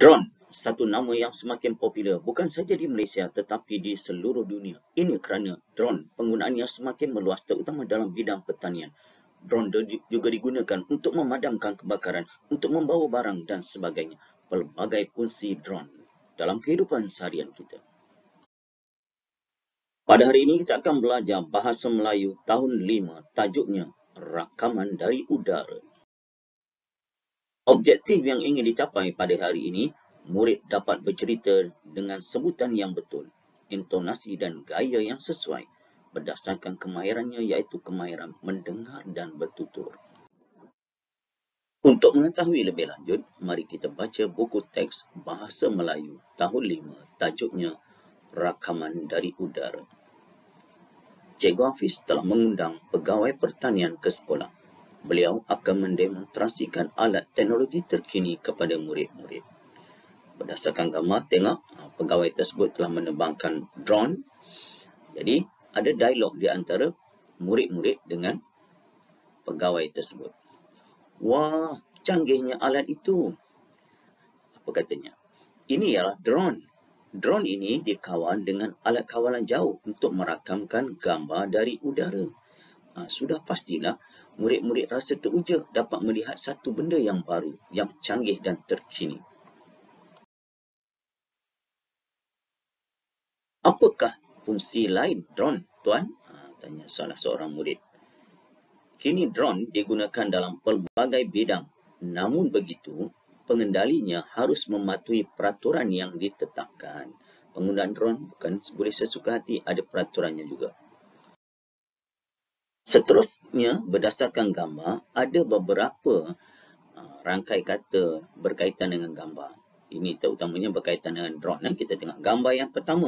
Drone, satu nama yang semakin popular bukan saja di Malaysia tetapi di seluruh dunia. Ini kerana drone penggunaannya semakin meluas terutama dalam bidang pertanian. Drone juga digunakan untuk memadamkan kebakaran, untuk membawa barang dan sebagainya. Pelbagai fungsi drone dalam kehidupan seharian kita. Pada hari ini kita akan belajar bahasa Melayu tahun 5, tajuknya Rakaman dari Udara. Objektif yang ingin dicapai pada hari ini, murid dapat bercerita dengan sebutan yang betul, intonasi dan gaya yang sesuai berdasarkan kemahirannya iaitu kemahiran mendengar dan bertutur. Untuk mengetahui lebih lanjut, mari kita baca buku teks Bahasa Melayu tahun 5, tajuknya Rakaman dari Udara. Cikgu Hafiz telah mengundang pegawai pertanian ke sekolah. Beliau akan mendemonstrasikan alat teknologi terkini kepada murid-murid. Berdasarkan gambar, tengok pegawai tersebut telah menerbangkan drone. Jadi, ada dialog di antara murid-murid dengan pegawai tersebut. Wah, canggihnya alat itu. Apa katanya? Ini ialah drone. Drone ini dikawal dengan alat kawalan jauh untuk merakamkan gambar dari udara. Sudah pastilah murid-murid rasa teruja dapat melihat satu benda yang baru, yang canggih dan terkini. Apakah fungsi lain drone, Tuan? Tanya salah seorang murid. Kini drone digunakan dalam pelbagai bidang. Namun begitu, pengendalinya harus mematuhi peraturan yang ditetapkan. Penggunaan drone bukan boleh sesuka hati, ada peraturannya juga. Seterusnya, berdasarkan gambar, ada beberapa rangkai kata berkaitan dengan gambar. Ini terutamanya berkaitan dengan drone. Kita tengok gambar yang pertama.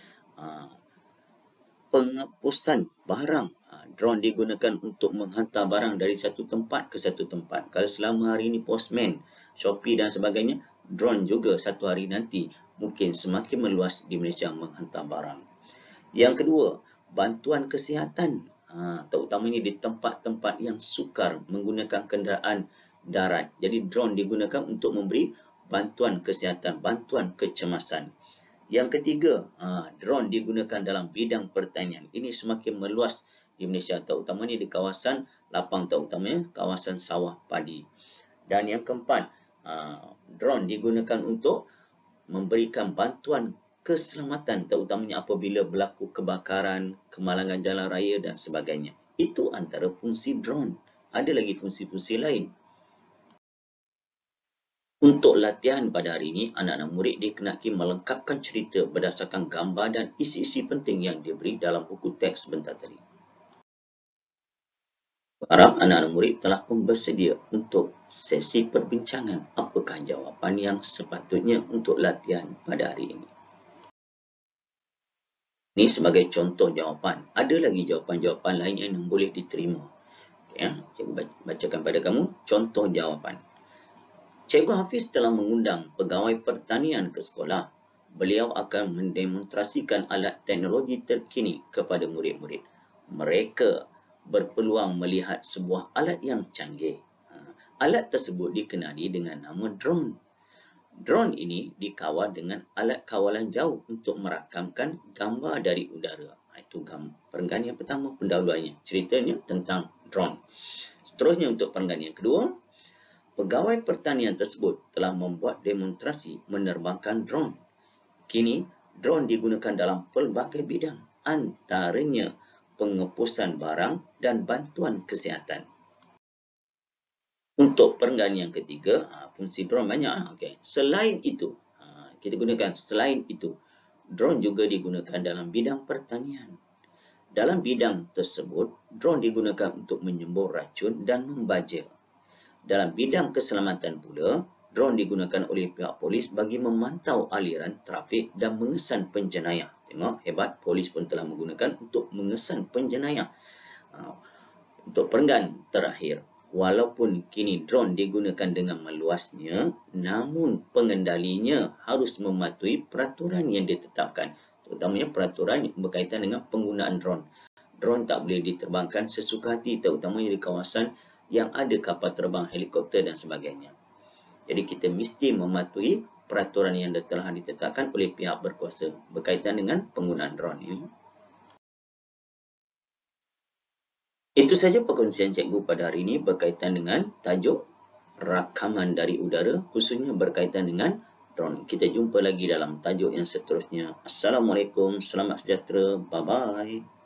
Pengepusan barang. Drone digunakan untuk menghantar barang dari satu tempat ke satu tempat. Kalau selama hari ini postman, Shopee dan sebagainya, drone juga satu hari nanti mungkin semakin meluas di Malaysia menghantar barang. Yang kedua, bantuan kesihatan. Terutamanya di tempat-tempat yang sukar menggunakan kenderaan darat. Jadi drone digunakan untuk memberi bantuan kesihatan, bantuan kecemasan. Yang ketiga, drone digunakan dalam bidang pertanian. Ini semakin meluas di Malaysia, terutamanya di kawasan lapang, terutamanya kawasan sawah padi. Dan yang keempat, drone digunakan untuk memberikan bantuan keselamatan, terutamanya apabila berlaku kebakaran, kemalangan jalan raya dan sebagainya. Itu antara fungsi drone. Ada lagi fungsi-fungsi lain. Untuk latihan pada hari ini, anak-anak murid dikenaki melengkapkan cerita berdasarkan gambar dan isi-isi penting yang diberi dalam buku teks sebentar tadi. Harap anak-anak murid telah pun bersedia untuk sesi perbincangan. Apakah jawapan yang sepatutnya untuk latihan pada hari ini? Ini sebagai contoh jawapan. Ada lagi jawapan-jawapan lain yang boleh diterima. Cikgu bacakan pada kamu contoh jawapan. Cikgu Hafiz telah mengundang pegawai pertanian ke sekolah. Beliau akan mendemonstrasikan alat teknologi terkini kepada murid-murid. Mereka berpeluang melihat sebuah alat yang canggih. Alat tersebut dikenali dengan nama drone. Drone ini dikawal dengan alat kawalan jauh untuk merakamkan gambar dari udara. Itu perenggan yang pertama, pendahuluannya. Ceritanya tentang drone. Seterusnya untuk perenggan yang kedua, pegawai pertanian tersebut telah membuat demonstrasi menerbangkan drone. Kini, drone digunakan dalam pelbagai bidang, antaranya pengepusan barang dan bantuan kesihatan. Untuk perenggan yang ketiga, fungsi drone banyak. Selain itu, drone juga digunakan dalam bidang pertanian. Dalam bidang tersebut, drone digunakan untuk menyembur racun dan membajir. Dalam bidang keselamatan pula, drone digunakan oleh pihak polis bagi memantau aliran trafik dan mengesan penjenayah. Tengok, hebat, polis pun telah menggunakan untuk mengesan penjenayah. Untuk perenggan terakhir, walaupun kini drone digunakan dengan meluasnya, namun pengendalinya harus mematuhi peraturan yang ditetapkan. Terutamanya peraturan yang berkaitan dengan penggunaan drone. Drone tak boleh diterbangkan sesuka hati, terutamanya di kawasan yang ada kapal terbang, helikopter dan sebagainya. Jadi kita mesti mematuhi peraturan yang telah ditetapkan oleh pihak berkuasa berkaitan dengan penggunaan drone ini. Itu saja perkongsian cikgu pada hari ini berkaitan dengan tajuk rakaman dari udara, khususnya berkaitan dengan drone. Kita jumpa lagi dalam tajuk yang seterusnya. Assalamualaikum, selamat sejahtera, bye-bye.